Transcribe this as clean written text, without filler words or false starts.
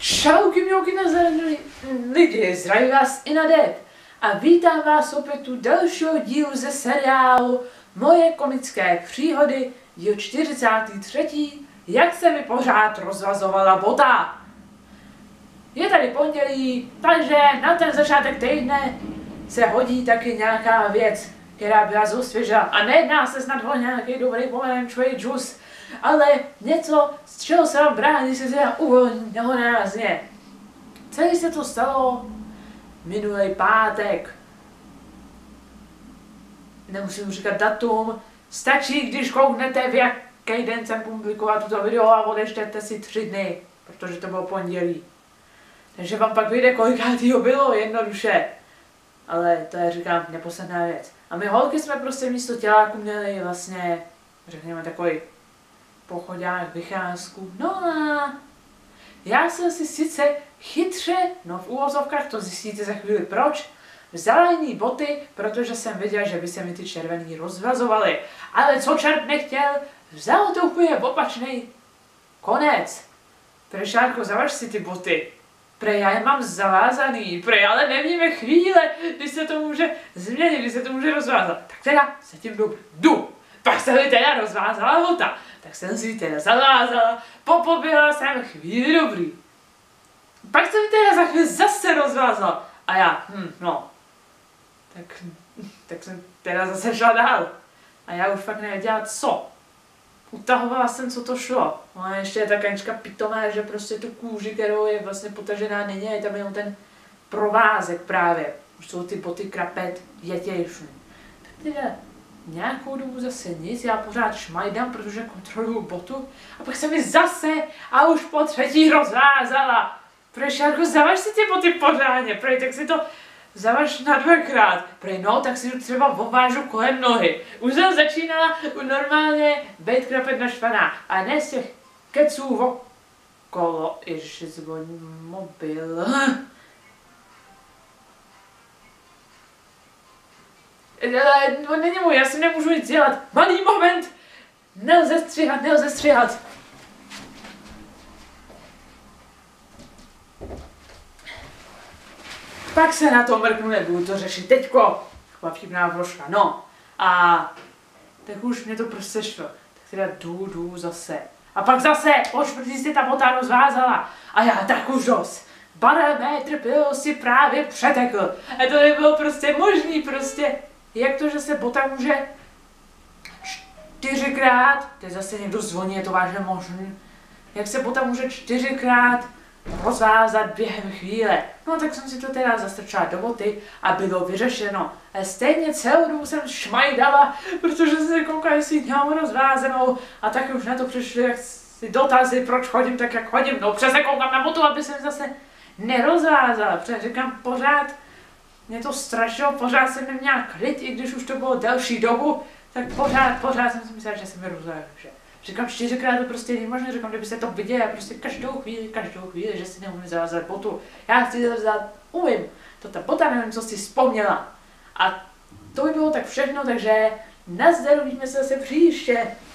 Čauky mňouky nazdar lidi, zdraví vás i Nadet a vítám vás opět u dalšího dílu ze seriálu Moje komické příhody, díl 43. Jak se mi pořád rozvazovala bota. Je tady pondělí, takže na ten začátek týdne se hodí taky nějaká věc, která byla z osvěža. A nejedná se snad o nějaký dobrý pomerančový džus, ale něco, z čeho se vám brání se teda uvolní nehorázně. Celý se to stalo minulý pátek. Nemusím říkat datum, stačí, když kouknete, v jaký den jsem publikoval tuto video a odečtete si 3 dny, protože to bylo pondělí. Takže vám pak vyjde, kolikátýho bylo, jednoduše. Ale to je, říkám, nepodstatná věc. A my holky jsme prostě místo těláku měli vlastně, řekněme, takový pochodák, vycházku. No a já jsem si sice chytře, no v úvozovkách, to zjistíte za chvíli proč, vzala jiný boty, protože jsem viděl, že by se mi ty červený rozvazovaly. Ale co čert nechtěl, vzal to úplně opačný konec. Prešárko, zavaž si ty boty. Prej, já je mám zavázaný, prej, ale nevíme chvíle, když se to může změnit, když se to může rozvázat. Tak teda se tím jdu. Pak se mi teda rozvázala bota. Tak jsem si ji teda zavázala, popoběla jsem chvíli dobrý. Pak se mi teda za chvíli zase rozvázala. A já, no. Tak jsem teda zase šla dál. A já už fakt nevěděla co. Utahovala jsem, co to šlo. No a ještě je ta kanička pitomá, že prostě tu kůži, kterou je vlastně potažená, není, je tam jenom ten provázek právě. Už jsou ty boty krapet větější. Tak teda nějakou dobu zase nic, já pořád šmajdám, protože kontroluju botu. A pak se mi zase a už po 3. rozvázala. Prešárko, zavaž si ty boty pořádně, prej, tak si to zavaž na 2krát. Prej, no, tak si to třeba obvážu kolem nohy. Už jsem začínala normálně být krapet naštvaná. A ne z těch keců okolo. Ježiši, zvoní mobil. No, není můj, já si nemůžu nic dělat. Malý moment. Nelze stříhat. Pak se na to mrknu, nebudu to řešit teďko. Taková vtipná vložka, no. A tak už mě to prostě šlo. Tak teda jdu zase. A pak zase, pošprtí si ta bota rozvázala. A já tak už dost. Barometr pil si právě přetekl. A to nebylo prostě možný, prostě. Jak to, že se bota může 4krát, teď zase někdo zvoní, je to vážně možný. Jak se bota může 4krát rozvázat během chvíle. No tak jsem si to teda zastrčila do boty a bylo vyřešeno. A stejně celou dobu jsem šmajdala, protože jsem se koukala, jestli nemám rozvázanou. A tak už na to přišly jaksi dotazy, proč chodím tak, jak chodím. No přesně koukám na botu, aby jsem zase nerozvázala. Protože říkám pořád, mě to strašilo, pořád jsem neměla klid, i když už to bylo delší dobu, tak pořád jsem si myslela, že se mi rozváže. Říkám 4krát to prostě není možné, říkám, kdybyste to viděli, prostě každou chvíli, že si neumím zavázat botu. Já si zavázat umím, to ta bota nevím, co si vzpomněla. A to by bylo tak všechno, takže nazdar, uvidíme se zase příště.